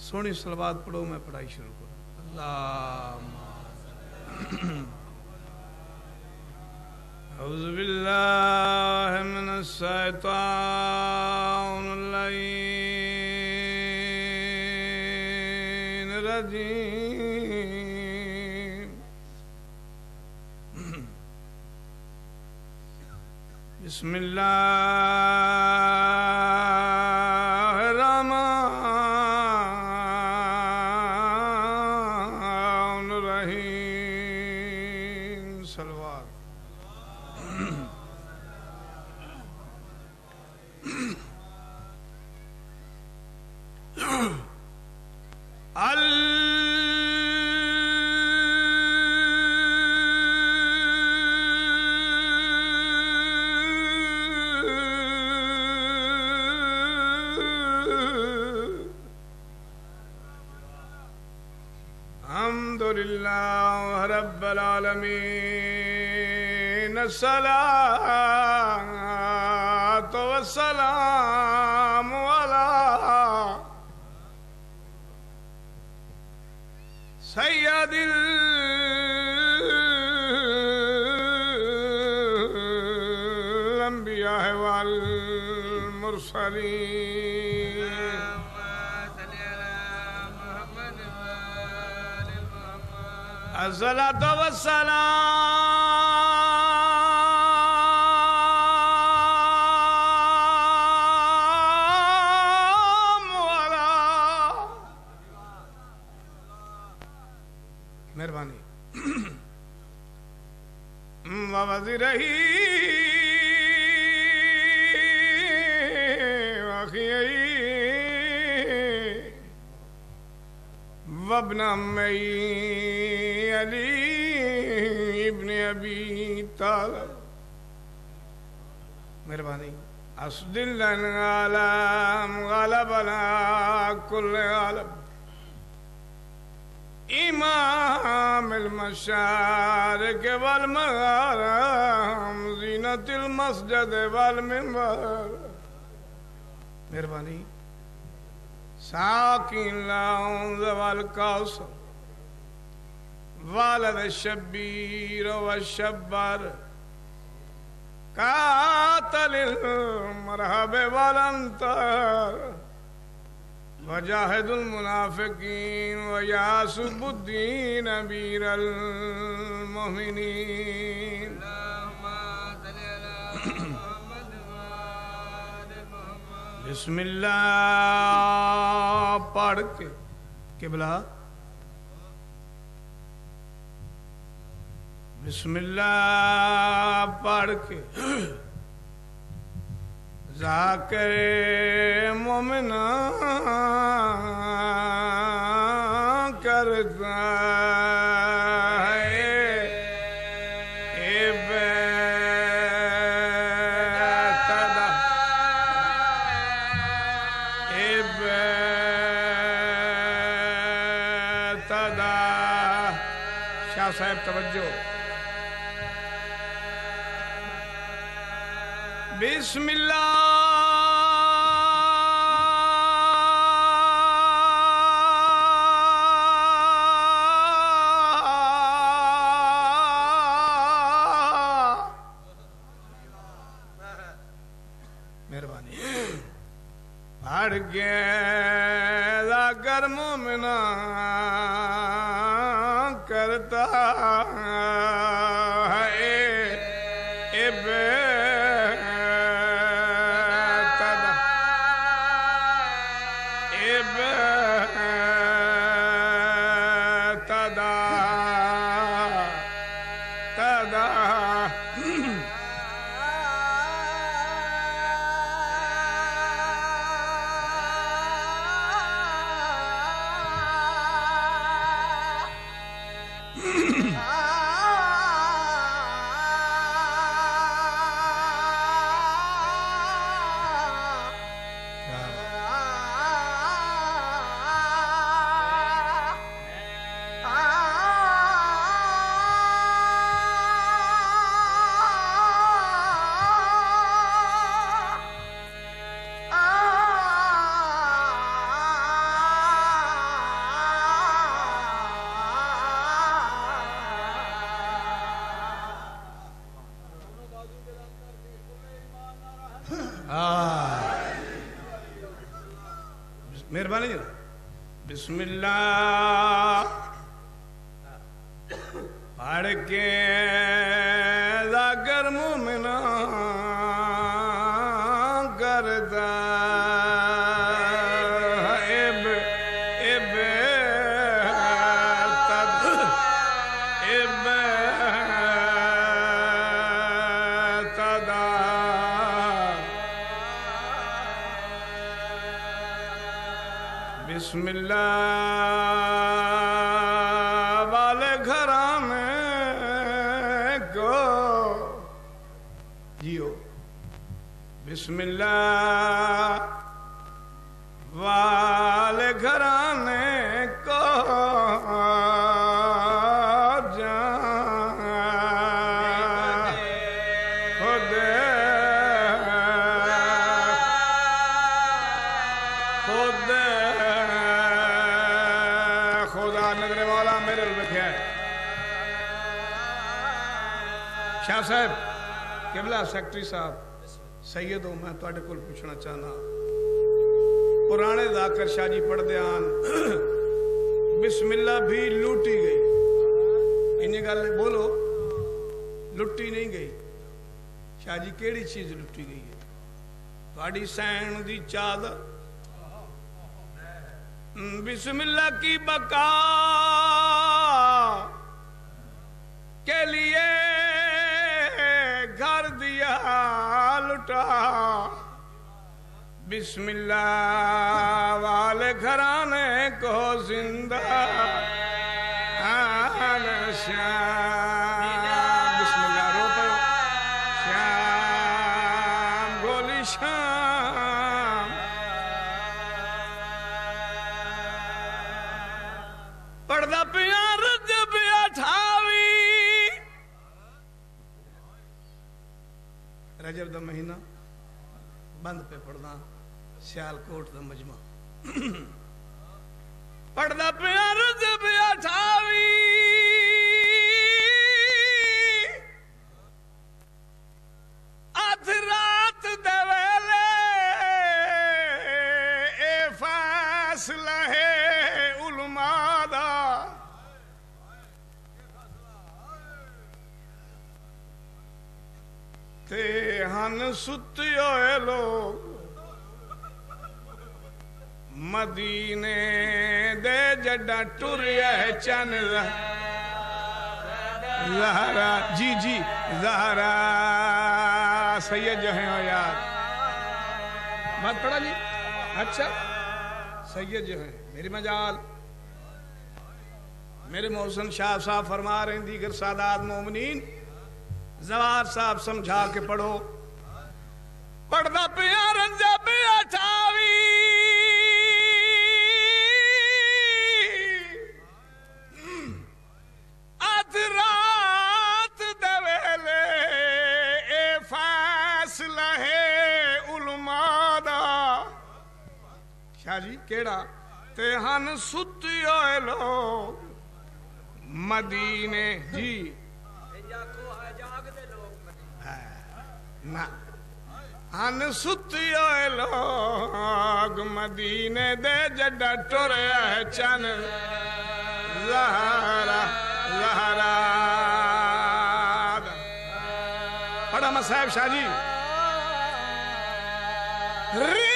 سونی صلوات پڑھو میں پڑھائی شروع کروں. اللہم اعوذ باللہ من الشیطان اللعین الرجیم. بسم اللہ الرحمن الرحیم. صلوات. الحمدللہ رب العالمین. الصلاۃ والسلام علی سید الانبیاء والمرسلین. الصلاۃ والسلام علی. مہربانی. ووزیرہی واخیہی وابن عمی علی ابن ابی طالب. مہربانی. اسد العالم غلب على كل غالب. امام المشارق والمغارب زینت المسجد والمنبر. مہربانی. ساقی اللاؤنز والکوثر والد الشبیر والشبر قاتل المرحب والانتر وجاہد المنافقین ویاسب الدین امیر المؤمنین. بسم اللہ پڑھ کے قبلہ. بسم اللہ پڑھ کے ذاکر مومنہ کرتا ہے شاہ صاحب توجہ. بسم اللہ مہربانی. پڑھ کے ذاکر مومنہ کرتا ہے مہربانی جناب بسم اللہ پڑھ کے ذاکر مومنہ کرتا بسم اللہ والے گھرانے کو جیو بسم اللہ والے گھرانے کو شاہ صاحب قبلہ سیکٹری صاحب سیدو میں توڑے کل پوچھنا چاہنا پرانے ذاکر شاہ جی پڑھ دیان بسم اللہ بھی لوٹی گئی انہیں گالے بولو لوٹی نہیں گئی شاہ جی کیڑی چیز لوٹی گئی ہے توڑی سین دی چادر بسم اللہ کی بقا کے لیے گھر دیا لٹا بسم اللہ والے گھرانے کو زندہ شام بسم اللہ رو پڑو شام گولی شام پردہ پیار جب اٹھاوی رجب دا مہینہ بند پہ پڑھنا سیال کوٹ دا مجمع پڑھنا پہ رجب اٹھاوی آدھ رات دے ویلے اے فیصلہ ہے علماء دا تے ہن ستی ہوئے لوگ مدینے دے جڈا ٹریا ہے چن زہرا جی جی زہرا سید جو ہیں یار بات پڑھا جی اچھا سید جو ہیں میری مجال میرے محسن شاہ صاحب فرما رہے ہیں دیگر سادات مومنین زوار صاحب سمجھا کے پڑھو پڑھنا پیارن جب اٹھاوی آدھ رات دے ویلے اے فیصلہ ہے علماء دا شاہ جی کیڑا تے ہن ستی ہوئے لوگ مدینے جی ہن ستی ہوئے لوگ مدینے دے جڈا ٹریا ہے چن زہرا زہرا پڑھا مصاحب شاہ جی